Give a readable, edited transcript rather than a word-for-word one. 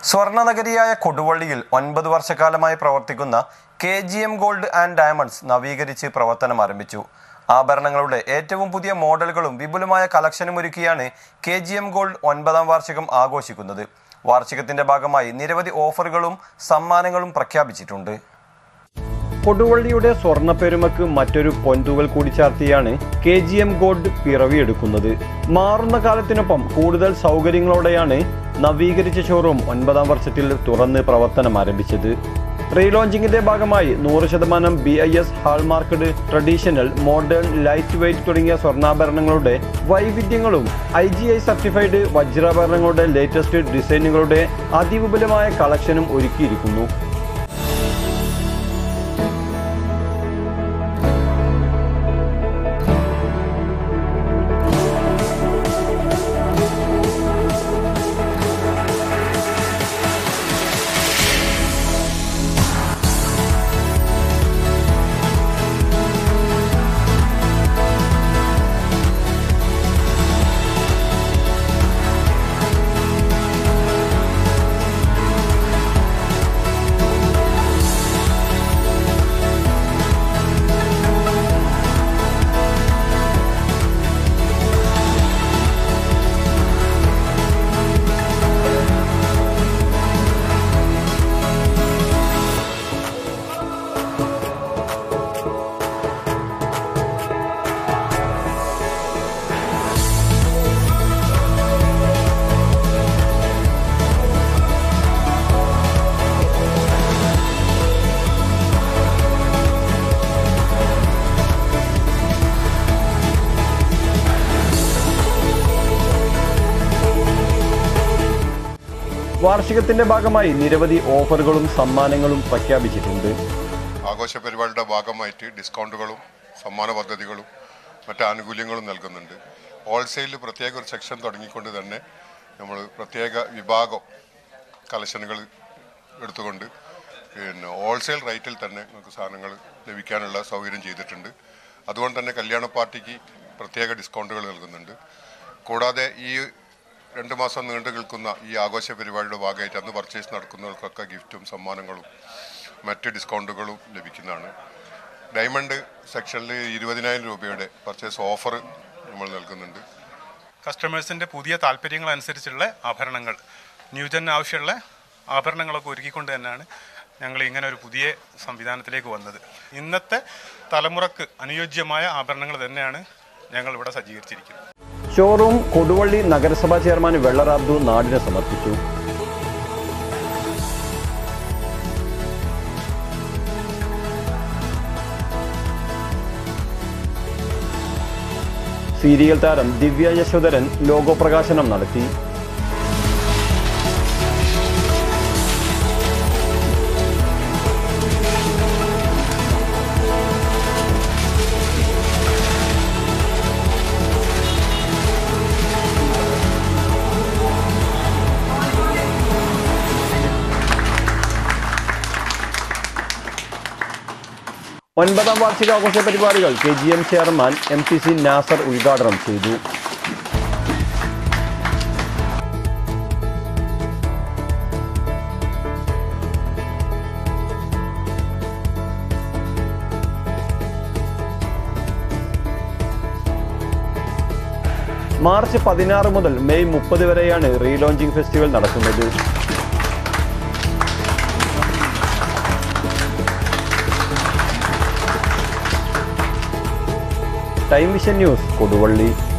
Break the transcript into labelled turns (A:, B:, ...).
A: സ്വർണ്ണനഗരിയായ കൊടുവള്ളിയിൽ 9 വർഷക്കാലമായി പ്രവർത്തിക്കുന്ന KGM gold and diamonds നവീകരിച്ച് പ്രവർത്തനം ആരംഭിച്ചു. ആഭരണങ്ങളുടെ ഏറ്റവും പുതിയ മോഡലുകളും വിപുലമായ കളക്ഷനും ഒരുക്കിയാണ് KGM ഗോൾഡ് 9ാം വാർഷികം ആഘോഷിക്കുന്നത്. വാർഷികത്തിന്റെ ഭാഗമായി നിരവധി ഓഫറുകളും സമ്മാനങ്ങളും പ്രഖ്യാപിച്ചിട്ടുണ്ട്. കൊടുവള്ളിയുടെ സ്വർണ്ണ പെരുമക്ക് മറ്റൊരു പൊൻതൂവൽ കൂടി ചാർത്തിയാണ് KGM ഗോൾഡ് പിറവിയെടുക്കുന്നത്. മാറുന്ന കാലത്തിനൊപ്പം കൂടുതൽ സൗകര്യങ്ങളോടെയാണ് നവീകരിച്ച ഷോറൂം 9ാം വർഷത്തിൽ തുറന്ന് പ്രവർത്തനം ആരംഭിച്ചത്. റീലോഞ്ചിങ്ങിന്റെ ഭാഗമായി 100% BIS hallmarked, traditional, modern, light weight തുടങ്ങിയ സ്വർണ്ണാഭരണങ്ങളുടെ വൈവിധ്യങ്ങളും IGI സർട്ടിഫൈഡ് വജ്രാഭരണങ്ങളുടെ ലേറ്റസ്റ്റ് ഡിസൈനുകളുടെ അതിവിപുലമായ കളക്ഷനും ഒരുക്കിയിരിക്കുന്നു. വാർഷികത്തിന്റെ ഭാഗമായി നിരവധി ഓഫറുകളും സമ്മാനങ്ങളും പ്രഖ്യാപിച്ചിട്ടുണ്ട്.
B: ആഘോഷ പരിപാടിയുടെ ഭാഗമായിട്ട് ഡിസ്കൗണ്ടുകളും സമ്മാന പദ്ധതികളും മറ്റ് ആനുകൂല്യങ്ങളും നൽകുന്നുണ്ട്. ഹോൾസെയിലിൽ പ്രത്യേക ഒരു സെക്ഷൻ തുടങ്ങിക്കൊണ്ട് തന്നെ നമ്മൾ പ്രത്യേക വിഭാഗം കളക്ഷനുകൾ എടുത്തുകൊണ്ട് ഹോൾസെയിൽ റേറ്റിൽ തന്നെ നമുക്ക് സാധനങ്ങൾ ലഭിക്കാനുള്ള സൗകര്യം ചെയ്തിട്ടുണ്ട്. അതുകൊണ്ട് തന്നെ കല്യാണ പാർട്ടിക്ക് പ്രത്യേക ഡിസ്കൗണ്ടുകൾ നൽകുന്നുണ്ട്. കൂടാതെ ഈ 2 മാസം നീണ്ടു നിൽക്കുന്ന ഈ ആഘോഷ പരിപാടിയുടെ ഭാഗമായിട്ട് അന്ന് പർച്ചേസ് നടക്കുന്നവർക്കൊക്കെ ഗിഫ്റ്റും സമ്മാനങ്ങളും മറ്റ് ഡിസ്കൗണ്ടുകളും ലഭിക്കുന്നതാണ്. ഡയമണ്ട് സെക്ഷനിൽ 20,000 രൂപയുടെ പർച്ചേസ് ഓഫർ നമ്മൾ നൽകുന്നുണ്ട്.
C: കസ്റ്റമേഴ്സിൻ്റെ പുതിയ താല്പര്യങ്ങളനുസരിച്ചുള്ള ആഭരണങ്ങൾ, ന്യൂജൻ ആവശ്യമുള്ള ആഭരണങ്ങളൊക്കെ ഒരുക്കിക്കൊണ്ട് തന്നെയാണ് ഞങ്ങൾ ഇങ്ങനെ ഒരു പുതിയ സംവിധാനത്തിലേക്ക് വന്നത്. ഇന്നത്തെ തലമുറക്ക് അനുയോജ്യമായ ആഭരണങ്ങൾ തന്നെയാണ് ഞങ്ങൾ ഇവിടെ സജ്ജീകരിച്ചിരിക്കുന്നത്.
A: ഷോറൂം കൊടുവള്ളി നഗരസഭാ ചെയർമാൻ വെള്ളർ അബ്ദു നാടിന് സമർപ്പിച്ചു. സീരിയൽ താരം ദിവ്യ യശോധരൻ ലോഗോ പ്രകാശനം നടത്തി. ഒൻപതാം വാർഷികാഘോഷ പരിപാടികൾ KGM ചെയർമാൻ MPC നാസർ ഉദ്ഘാടനം ചെയ്തു. മാർച്ച് 16 മുതൽ മെയ് 30 വരെയാണ് റീലോഞ്ചിങ് ഫെസ്റ്റിവൽ നടക്കുന്നത്. Time vision news Koduvally.